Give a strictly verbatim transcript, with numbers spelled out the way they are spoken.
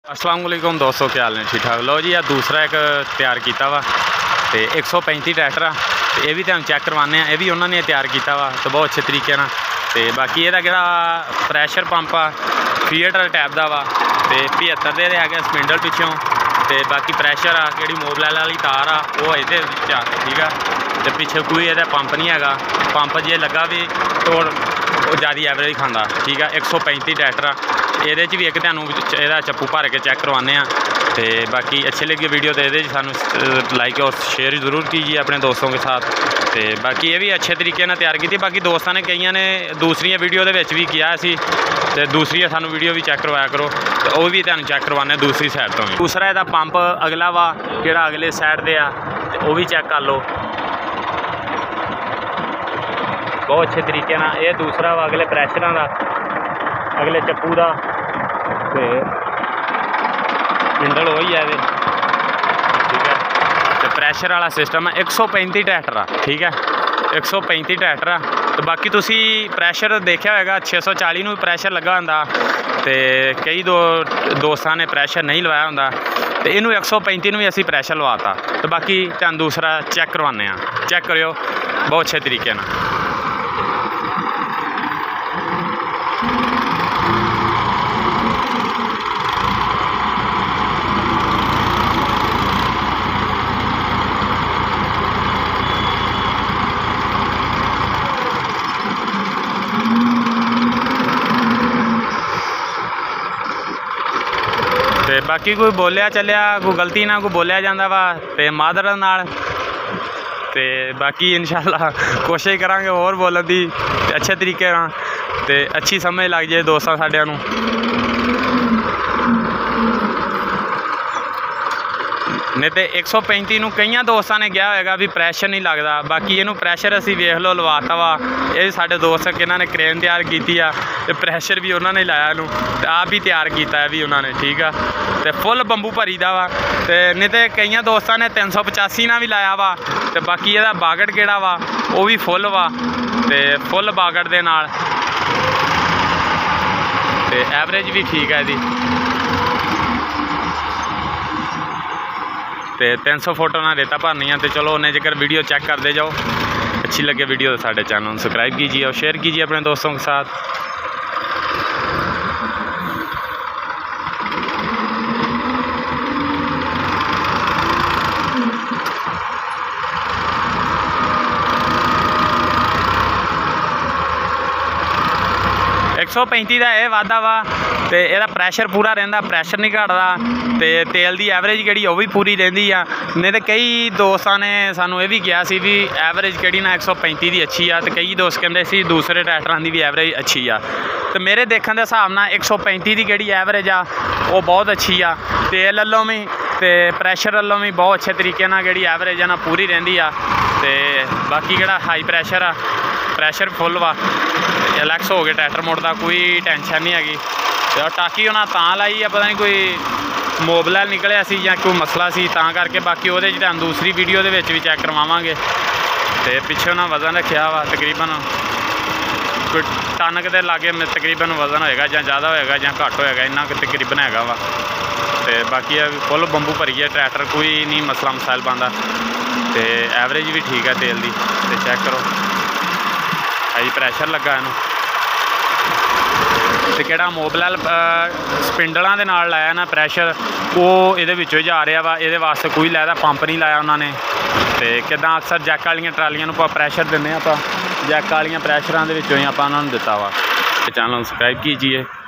अस्सलाम वालेकुम दोस्तों, क्या हाल ने? ठीक ठाक। लो जी, आ दूसरा एक तैयार किया वा तो एक सौ पैंती ट्रैक्टर आ तो यह भी तुम चैक करवाने, ये भी उन्होंने तैयार किया वा तो बहुत अच्छे तरीके ना। तो बाकी यदा जो प्रैशर पंप आ फीएटर टाइप का वा तो पचहत्तर दे है स्पिंडल पिछों तो बाकी प्रैशर आ कि मोबलैल वाली तार आ वो ये ठीक है। तो पिछे कोई ये पंप नहीं है, पंप जे लगा भी तो वो ज़्यादा एवरेज खाँदा ठीक है। एक सौ पैंती ट्रैक्टर आ ये भी एक तुम यदा चप्पू भर के चैक करवाने तो बाकी अच्छी लगी वीडियो तो ये सानू लाइक और शेयर ज़रूर कीजिए अपने दोस्तों के साथ। तो बाकी ये भी अच्छे तरीके ने तैयार की। बाकी दोस्तों ने कई ने दूसरी वीडियो के भी किया सी तो दूसरी सानू वीडियो भी चैक करवाया करो तो वह भी तुम चैक करवाने दूसरी साइड तो। दूसरा यदा पंप अगला वा जोड़ा अगले साइड से आ वो भी चैक कर लो बहुत अच्छे तरीके ना। ये दूसरा वा अगले प्रैशर का अगले चप्पू का तो स्पिंडल वही है ठीक है। तो प्रैशर वाला सिस्टम है। एक सौ पैंती ट्रैक्टर आ ठीक है, एक सौ पैंती ट्रैक्टर आ तो बाकी तुसी प्रैशर देखा होगा छे सौ चाली में प्रैशर लगा होंदा तो कई दो दोस्तों ने प्रैशर नहीं लवाया होंदा तो इनू एक सौ पैंती में भी असी प्रैशर लवाता। तो बाकी तुम दूसरा चैक करवाने चैक करो बहुत अच्छे तरीके ना। ते बाकी कोई बोलिया चलिया कोई गलती ना कोई बोलिया जाता वा तो मादर नाल ते बाकी इंशाल्लाह कोशिश करांगे और बोलने की अच्छे तरीके ना ते अच्छी समझ लग जाए दोस्तों साढ़िया नूं। नहीं तो एक सौ पैंती नूं कई दोस्तों ने कहा होगा भी प्रैशर नहीं लगता। बाकी इनू प्रैशर असी वेख लो लवाता वा ये साढ़े दोस्त जिन्होंने क्रेन तैयार की आ तो प्रैशर भी उन्होंने लाया इनू तो आप भी तैयार किया है भी उन्होंने ठीक है। तो फुल बंबू भरी दा वा तो नहीं तो कई दोस्तों ने तीन सौ पचासी ना भी लाया वा तो बाकी यदा बागड़ केड़ा वा वो भी फुल वा तो फुल बागड़ दे नाल तो एवरेज भी ठीक है जी। तो तीन सौ फोटो ना रेता भरनी है तो चलो उन्हें जेकर वीडियो चेक करते जाओ। अच्छी लगे वीडियो तो साढ़े चैनल सब्सक्राइब कीजिए और शेयर कीजिए अपने दोस्तों के साथ। एक सौ पैंती का यह वाधा वा तो यदा प्रैशर पूरा रहा, प्रैशर नहीं घटता तो तेल की एवरेज कड़ी वो भी पूरी रही आ। नहीं तो कई दोस्तों ने सानू ये भी कहा सी भी एवरेज कड़ी ना एक सौ पैंती की अच्छी आ तो कई दोस्त कहते सी दूसरे ट्रैक्टरों की भी एवरेज अच्छी आ। तो मेरे देखने के हिसाब ना एक सौ पैंती की जी एवरेज आ वो बहुत अच्छी आ। तेल वालों भी तो प्रैशर वालों भी बहुत अच्छे तरीके ना जी एवरेज है ना पूरी रही आ। तो बाकी जो हाई प्रैशर आ प्रैशर फुल वा रिलैक्स हो गए ट्रैक्टर मुड़दा कोई टेंशन नहीं हैगी। तो टाकी उन्हें तां लाई है पता नहीं कोई मोबलैल निकलिया सी या कोई मसला सी तां करके। बाकी वो हम दूसरी वीडियो के भी चेक करवावांगे। तो पिछे उन्हें वजन रखा वा तकरीबन कोई टन के लागे तकरीबन वजन होएगा या ज़्यादा होएगा या घट होएगा इन्ना तकरीबन हैगा वा। तो बाकी फुल बंबू भरी है ट्रैक्टर कोई नहीं मसला मसाइल पाता। तो एवरेज भी ठीक है तेल की तो चेक करो हाई प्रैशर लगा इनू तो केड़ा मोबलैल स्पिंडलों के नाल लाया ना प्रैशर वो ये जा रहा वा। ये वास्ते कोई लैदा पंप नहीं लाया उन्होंने। तो किदा अक्सर जैक वाली ट्रालियां नूं प्रैशर दिंदे आप जैक वाली प्रैशरां दे विचों ही आपां उन्हां नूं दित्ता वा। चैनल सब्सक्राइब कीजिए।